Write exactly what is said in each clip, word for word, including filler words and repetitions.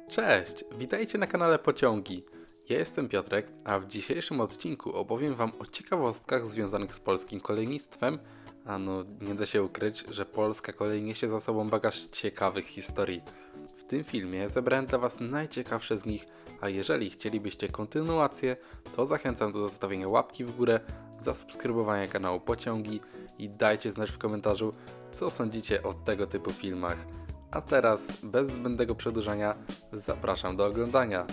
Cześć, witajcie na kanale Pociągi. Ja jestem Piotrek, a w dzisiejszym odcinku opowiem Wam o ciekawostkach związanych z polskim kolejnictwem, a no nie da się ukryć, że polska kolej niesie za sobą bagaż ciekawych historii. W tym filmie zebrałem dla Was najciekawsze z nich, a jeżeli chcielibyście kontynuację, to zachęcam do zostawienia łapki w górę, zasubskrybowania kanału Pociągi i dajcie znać w komentarzu, co sądzicie o tego typu filmach. A teraz, bez zbędnego przedłużania, zapraszam do oglądania.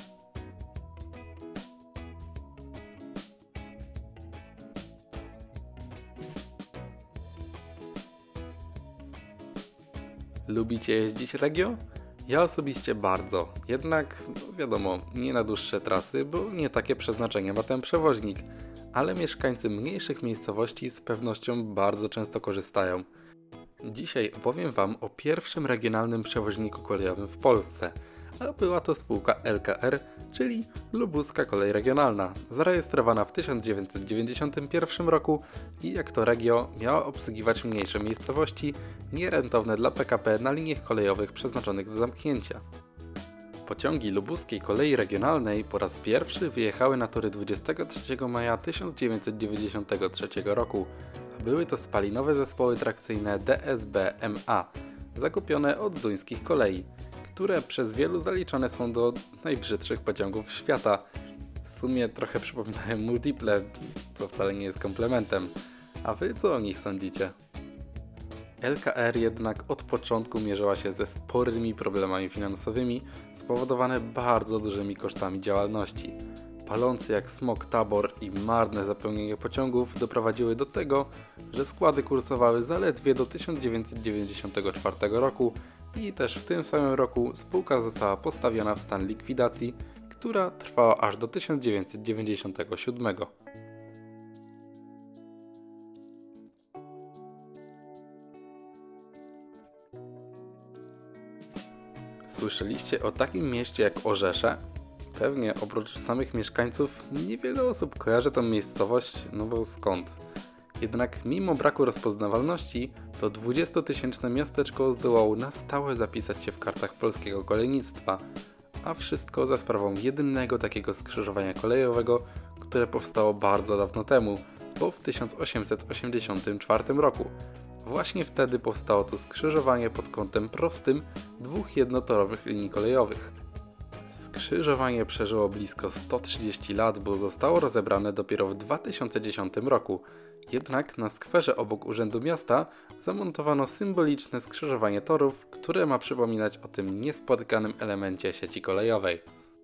Lubicie jeździć Regio? Ja osobiście bardzo, jednak no wiadomo, nie na dłuższe trasy, bo nie takie przeznaczenie ma ten przewoźnik, ale mieszkańcy mniejszych miejscowości z pewnością bardzo często korzystają. Dzisiaj opowiem Wam o pierwszym regionalnym przewoźniku kolejowym w Polsce, a była to spółka L K R, czyli Lubuska Kolej Regionalna, zarejestrowana w tysiąc dziewięćset dziewięćdziesiątym pierwszym roku i jak to regio miała obsługiwać mniejsze miejscowości, nierentowne dla P K P na liniach kolejowych przeznaczonych do zamknięcia. Pociągi Lubuskiej Kolei Regionalnej po raz pierwszy wyjechały na tory dwudziestego trzeciego maja tysiąc dziewięćset dziewięćdziesiątego trzeciego roku. Były to spalinowe zespoły trakcyjne D S B M A, zakupione od duńskich kolei, które przez wielu zaliczane są do najbrzydszych pociągów świata. W sumie trochę przypominają multiple, co wcale nie jest komplementem. A wy co o nich sądzicie? L K R jednak od początku mierzyła się ze sporymi problemami finansowymi, spowodowane bardzo dużymi kosztami działalności. Palący jak smog tabor i marne zapełnienie pociągów doprowadziły do tego, że składy kursowały zaledwie do tysiąc dziewięćset dziewięćdziesiątego czwartego roku i też w tym samym roku spółka została postawiona w stan likwidacji, która trwała aż do tysiąc dziewięćset dziewięćdziesiątego siódmego. Słyszeliście o takim mieście jak Orzesze? Pewnie oprócz samych mieszkańców niewiele osób kojarzy tę miejscowość, no bo skąd? Jednak mimo braku rozpoznawalności, to dwudziestotysięczne miasteczko zdołało na stałe zapisać się w kartach polskiego kolejnictwa, a wszystko za sprawą jedynego takiego skrzyżowania kolejowego, które powstało bardzo dawno temu, bo w tysiąc osiemset osiemdziesiątym czwartym roku. Właśnie wtedy powstało tu skrzyżowanie pod kątem prostym dwóch jednotorowych linii kolejowych. Skrzyżowanie przeżyło blisko sto trzydzieści lat, bo zostało rozebrane dopiero w dwa tysiące dziesiątym roku. Jednak na skwerze obok Urzędu Miasta zamontowano symboliczne skrzyżowanie torów, które ma przypominać o tym niespotykanym elemencie sieci kolejowej.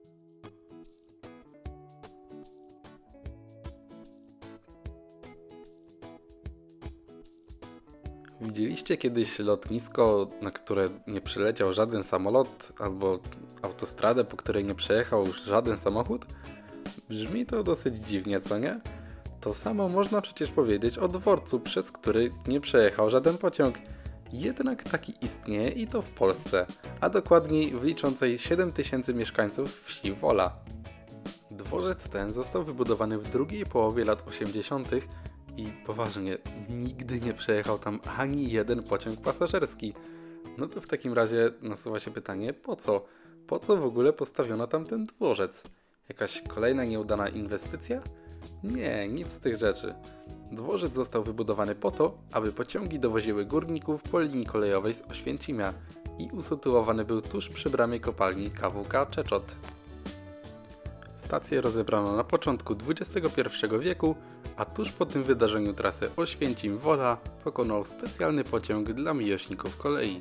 Widzieliście kiedyś lotnisko, na które nie przyleciał żaden samolot, albo autostradę, po której nie przejechał żaden samochód? Brzmi to dosyć dziwnie, co nie? To samo można przecież powiedzieć o dworcu, przez który nie przejechał żaden pociąg. Jednak taki istnieje i to w Polsce, a dokładniej w liczącej siedem tysięcy mieszkańców wsi Wola. Dworzec ten został wybudowany w drugiej połowie lat osiemdziesiątych. I poważnie, nigdy nie przejechał tam ani jeden pociąg pasażerski. No to w takim razie nasuwa się pytanie, po co? Po co w ogóle postawiono tam ten dworzec? Jakaś kolejna nieudana inwestycja? Nie, nic z tych rzeczy. Dworzec został wybudowany po to, aby pociągi dowoziły górników po linii kolejowej z Oświęcimia i usytuowany był tuż przy bramie kopalni K W K Czeczot. Stację rozebrano na początku dwudziestego pierwszego wieku, a tuż po tym wydarzeniu trasę Oświęcim-Wola pokonał specjalny pociąg dla miłośników kolei.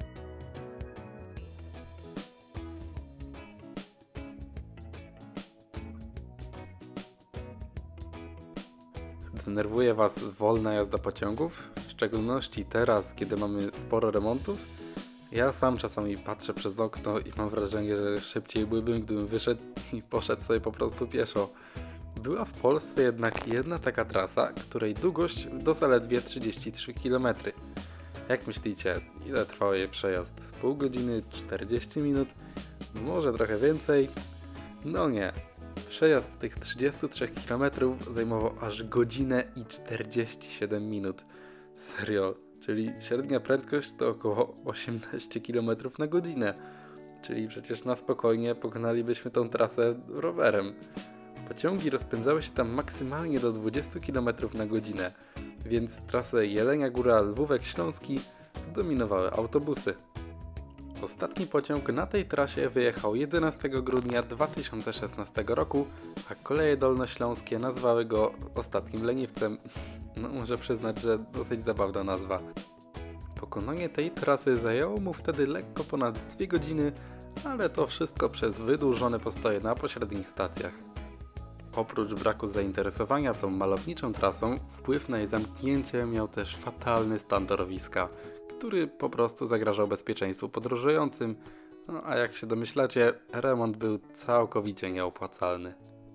Denerwuje Was wolna jazda pociągów? W szczególności teraz, kiedy mamy sporo remontów? Ja sam czasami patrzę przez okno i mam wrażenie, że szybciej byłbym, gdybym wyszedł i poszedł sobie po prostu pieszo. Była w Polsce jednak jedna taka trasa, której długość to zaledwie trzydzieści trzy kilometry. Jak myślicie, ile trwał jej przejazd? Pół godziny, czterdzieści minut? Może trochę więcej? No nie. Przejazd tych trzydziestu trzech kilometrów zajmował aż godzinę i czterdzieści siedem minut. Serio, czyli średnia prędkość to około osiemnaście kilometrów na godzinę. czyli przecież na spokojnie pokonalibyśmy tą trasę rowerem. Pociągi rozpędzały się tam maksymalnie do dwadzieścia kilometrów na godzinę, więc trasę Jelenia Góra - Lwówek Śląski zdominowały autobusy. Ostatni pociąg na tej trasie wyjechał jedenastego grudnia dwa tysiące szesnastego roku, a Koleje Dolnośląskie nazwały go ostatnim leniwcem. No muszę przyznać, że dosyć zabawna nazwa. Pokonanie tej trasy zajęło mu wtedy lekko ponad dwie godziny, ale to wszystko przez wydłużone postoje na pośrednich stacjach. Oprócz braku zainteresowania tą malowniczą trasą, wpływ na jej zamknięcie miał też fatalny stan torowiska, który po prostu zagrażał bezpieczeństwu podróżującym, no a jak się domyślacie, remont był całkowicie nieopłacalny.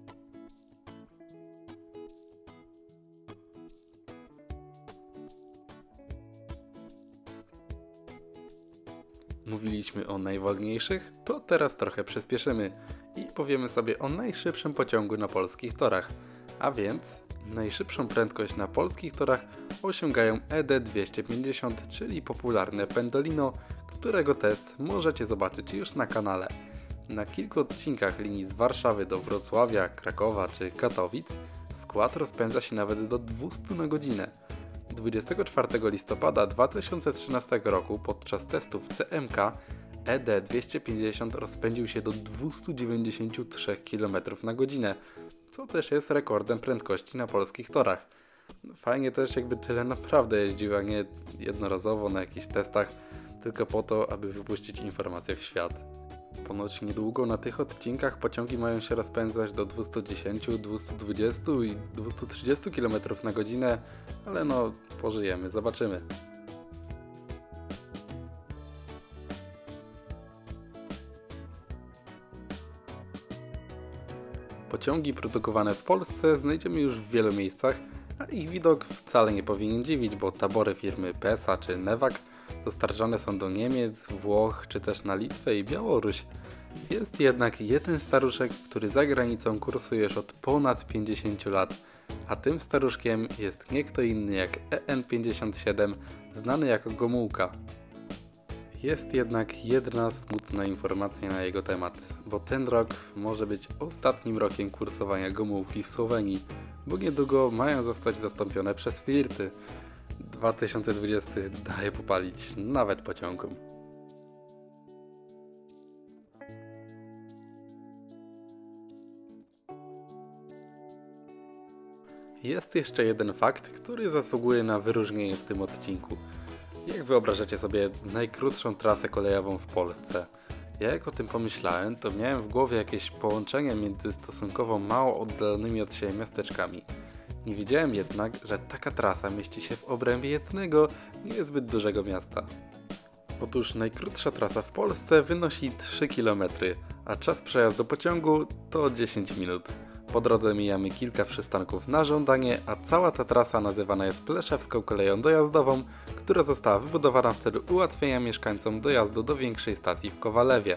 Mówiliśmy o najwolniejszych, to teraz trochę przyspieszymy i powiemy sobie o najszybszym pociągu na polskich torach, a więc najszybszą prędkość na polskich torach osiągają E D dwieście pięćdziesiąt, czyli popularne Pendolino, którego test możecie zobaczyć już na kanale. Na kilku odcinkach linii z Warszawy do Wrocławia, Krakowa czy Katowic skład rozpędza się nawet do dwieście na godzinę. dwudziestego czwartego listopada dwa tysiące trzynastego roku podczas testów C M K E D dwieście pięćdziesiąt rozpędził się do dwieście dziewięćdziesiąt trzy kilometry na godzinę, co też jest rekordem prędkości na polskich torach. Fajnie też jakby tyle naprawdę jeździł, a nie jednorazowo na jakichś testach, tylko po to, aby wypuścić informacje w świat. Ponoć niedługo na tych odcinkach pociągi mają się rozpędzać do dwieście dziesięć, dwieście dwadzieścia i dwieście trzydzieści kilometrów na godzinę, ale no pożyjemy, zobaczymy. Pociągi produkowane w Polsce znajdziemy już w wielu miejscach, a ich widok wcale nie powinien dziwić, bo tabory firmy Pesa czy Newag dostarczane są do Niemiec, Włoch czy też na Litwę i Białoruś. Jest jednak jeden staruszek, który za granicą kursuje już od ponad pięćdziesięciu lat, a tym staruszkiem jest nie kto inny jak E N pięćdziesiąt siedem, znany jako Gomułka. Jest jednak jedna smutna informacja na jego temat, bo ten rok może być ostatnim rokiem kursowania Gomułki w Słowenii, bo niedługo mają zostać zastąpione przez Flirty. dwa tysiące dwudziesty daje popalić nawet pociągom. Jest jeszcze jeden fakt, który zasługuje na wyróżnienie w tym odcinku. Jak wyobrażacie sobie najkrótszą trasę kolejową w Polsce? Ja jak o tym pomyślałem, to miałem w głowie jakieś połączenie między stosunkowo mało oddalonymi od siebie miasteczkami. Nie wiedziałem jednak, że taka trasa mieści się w obrębie jednego, niezbyt dużego miasta. Otóż najkrótsza trasa w Polsce wynosi trzy kilometry, a czas przejazdu pociągu to dziesięć minut. Po drodze mijamy kilka przystanków na żądanie, a cała ta trasa nazywana jest Pleszewską Koleją Dojazdową, która została wybudowana w celu ułatwienia mieszkańcom dojazdu do większej stacji w Kowalewie.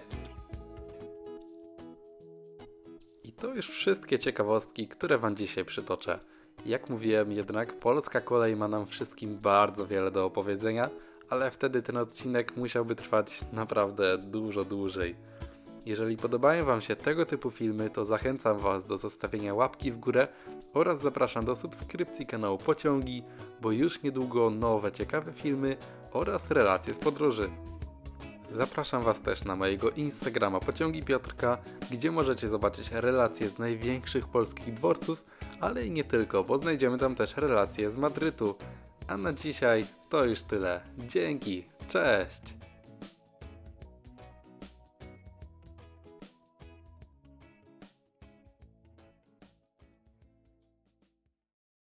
I to już wszystkie ciekawostki, które Wam dzisiaj przytoczę. Jak mówiłem jednak, polska kolej ma nam wszystkim bardzo wiele do opowiedzenia, ale wtedy ten odcinek musiałby trwać naprawdę dużo dłużej. Jeżeli podobają Wam się tego typu filmy, to zachęcam Was do zostawienia łapki w górę oraz zapraszam do subskrypcji kanału Pociągi, bo już niedługo nowe ciekawe filmy oraz relacje z podróży. Zapraszam Was też na mojego Instagrama Pociągi Piotrka, gdzie możecie zobaczyć relacje z największych polskich dworców, ale i nie tylko, bo znajdziemy tam też relacje z Madrytu. A na dzisiaj to już tyle. Dzięki, cześć!